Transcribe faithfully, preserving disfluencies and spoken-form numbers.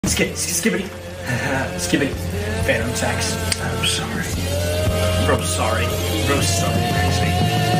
Skip, skibbity. Skibbity. Phantom tax. I'm sorry. Bro, sorry. Bro, sorry.